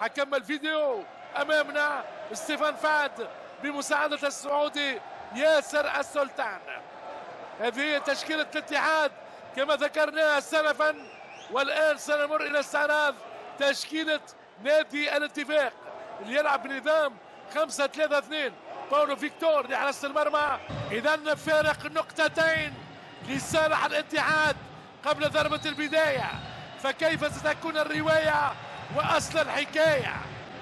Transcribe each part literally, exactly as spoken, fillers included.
حكم الفيديو امامنا ستيفان فاد بمساعدة السعودي ياسر السلطان. هذه تشكيلة الاتحاد كما ذكرنا سلفا، والآن سنمر إلى استعراض تشكيلة نادي الاتفاق اللي يلعب بنظام خمسة ثلاثة اثنين. باولو فيكتور لحراسة المرمى. إذا فارق نقطتين لصالح الاتحاد قبل ضربة البداية، فكيف ستكون الرواية وأصل الحكاية؟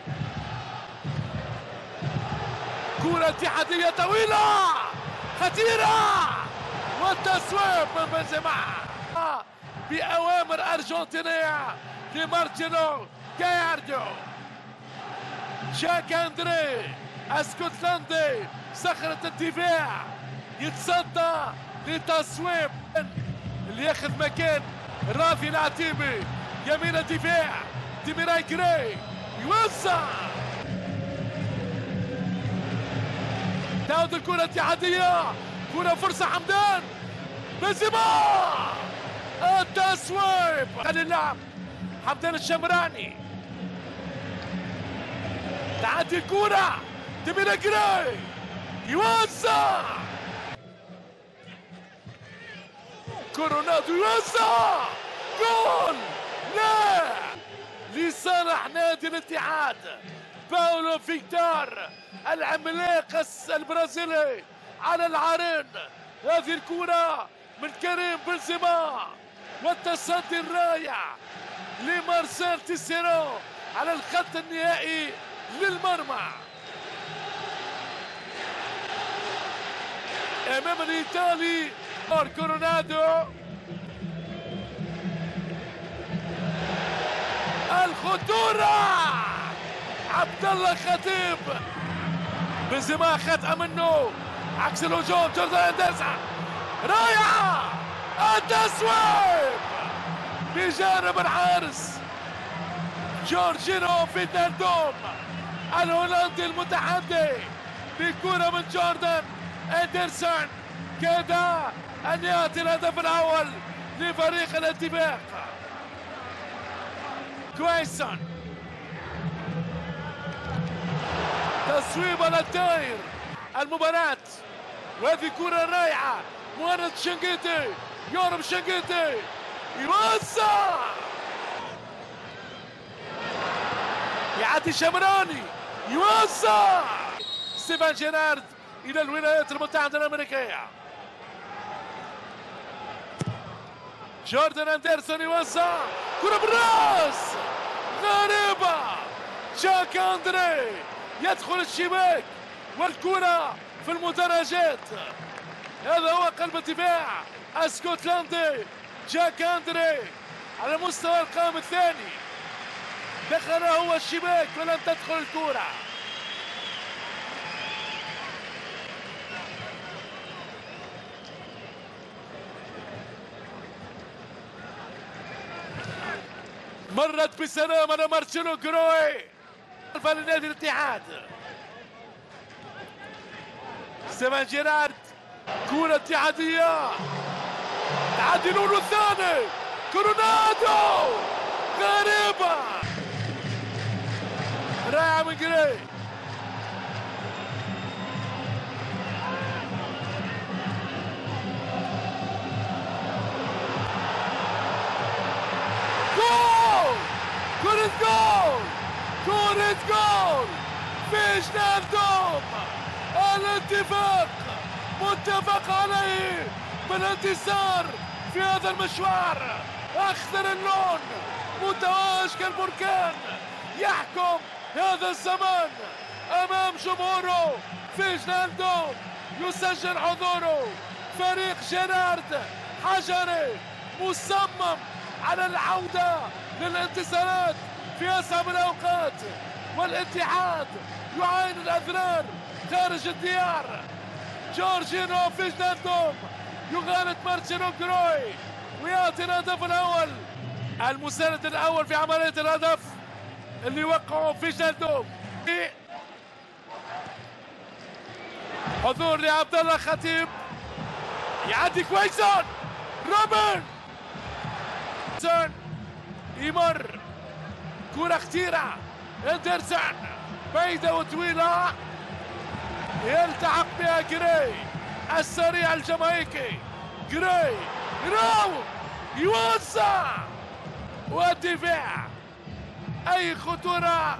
كرة اتحادية طويلة خطيرة والتصويب من بنزيما بأوامر أرجنتينية لمارتينو جاياردو. جاك أندري اسكتلندي صخرة الدفاع يتصدى لتصويب اللي ياخذ مكان رافي العتيبي يمين الدفاع. ديميراي جراي يوزع، تعود الكرة الاتحادية، كرة فرصة حمدان بنزيما التصويب خلي اللعب حمدان الشمراني. تعدي الكرة ديميراي جراي يوزع، كورونادو يوزع، جول لا لصالح نادي الاتحاد. باولو فيكتور العملاق البرازيلي على العارين. هذه الكرة من كريم بنزيما والتصدي الرائع لمارسيل تيسيرو على الخط النهائي للمرمى امام الايطالي كورونادو. الخطورة عبد الله خطيب، بنزيما خطأ منه عكس الهجوم. جوردان اندرسون رائعة، التصويب بجانب الحارس جورجينو فينالدوم الهولندي المتحدي بكرة من جوردان اندرسون. كاد ان ياتي الهدف الاول لفريق الاتفاق. كويسون تصويب على الداير المباراة، وهذه كرة رائعة. مهند شنقيطي يورب شنقيطي يوزع، يعدي شمراني يوزع. ستيفان جيرارد إلى الولايات المتحدة الأمريكية. جوردان اندرسون يوزع، كرة بالراس غريبة. جاك أندري يدخل الشباك والكرة في المدرجات. هذا هو قلب الدفاع اسكتلندي جاك أندري على مستوى القائم الثاني. دخل هو الشباك ولم تدخل الكرة. مرت بسلام على مارتينو جروي لنادي الاتحاد. ستيفان جيرارد، كرة اتحادية، تعدي لولو الثاني، كورونادو غريبة رائعة من جراي. كرة جول، كرة جول فينالدوم. الاتفاق متفق عليه بالانتصار في هذا المشوار. اخضر اللون متوهج كالبركان يحكم هذا الزمان امام جمهوره. فينالدوم يسجل حضوره. فريق جيرارد حجري مصمم على العودة للانتصارات في أصعب الأوقات، والاتحاد يعاين الأذرار خارج الديار. جورجينو فينالدوم يغالط مارتينو جروي ويأتي الهدف الأول، المساند الأول في عملية الهدف اللي وقعه فينالدوم. حضور لعبد الله خطيب، يعدي كويسون روبن يمر، كرة خطيرة اندرسون بعيدة وطويلة يلتحق بها جراي السريع الجامايكي. جراي يراوغ يوسع والدفاع، اي خطورة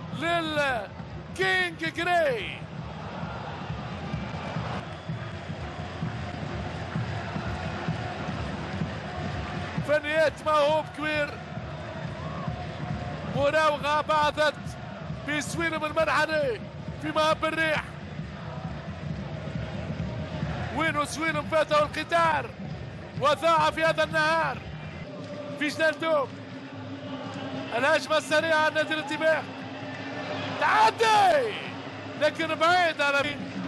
للكينج جراي. فنيات موهوب كبير، مراوغة بعثت بسويلم المنحني في مهب الريح. وينو سويلم فاته القطار وضاع في هذا النهار في جنالدوم. الهجمة السريعة على نادي الانتباه، تعدي لكن بعيد على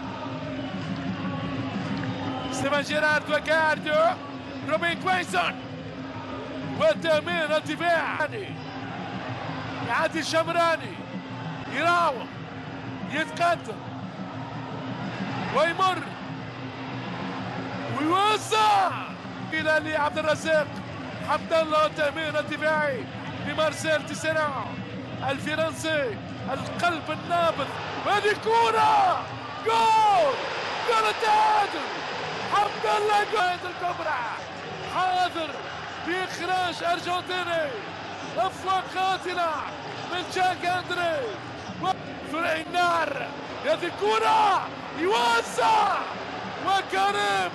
ستيفان جيرارد وكاردو. روبين كوينسون والتأمين الدفاع، يعدي الشمراني يراوغ يتقدم ويمر ويوسع الى لعبد الرزاق حمد الله. التأمين الدفاعي لمارسيل تيسيران الفرنسي القلب النابض. هذه كورة جول، جول التعادل. حمد الله جول الكبرى، حاضر بإخراج أرجنتيني. أفواق قاتلة من جاك أندري فرع النار. هذه الكورة يوسع وكريم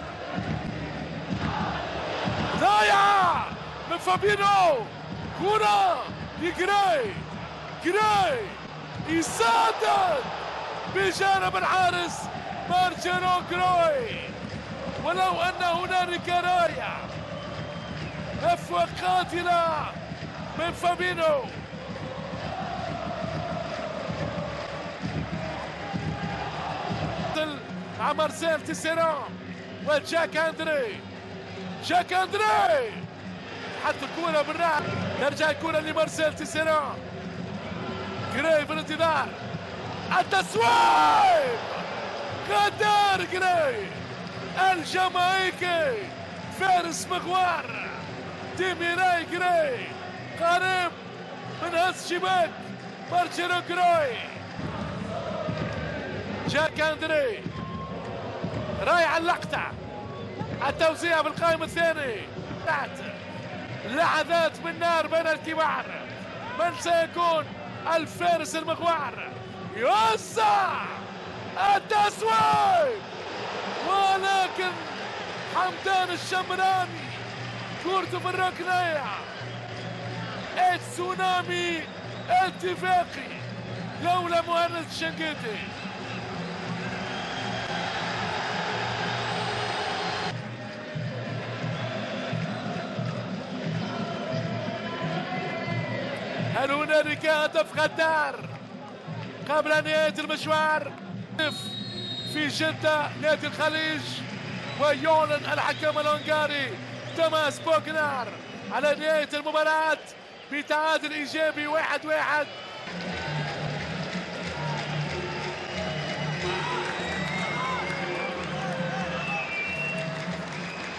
ضايعة من فابينو. كورة لجراي، جراي يسدد بجانب الحارس مارتينو جراي. ولو أن هنالك راية أفواق قاتلة من فابينو. مع مارسيل تيسيران وجاك أندري. جاك أندري حط الكورة بالراحة، ترجع الكورة لمارسيل تيسيران. جراي بالانتظار، التسويق غدار جراي الجامايكي فارس مغوار. ديميراي جراي قريب من هز شباك مارتينو جراي. جاك أندري رايح اللقطة، التوزيع بالقائم الثاني. لحظات من نار بين الكبار، من سيكون الفارس المغوار؟ يوسع التسويق، ولكن حمدان الشمراني كورته في الركنية. التسونامي اتفاقي لولا مهند الشنقيطي. هل هنالك هدف غدار قبل نهاية المشوار؟ في جدة نادي الخليج، ويعلن الحكم الهنغاري توماس بوغنار على نهاية المباراة بتعادل إيجابي واحد واحد.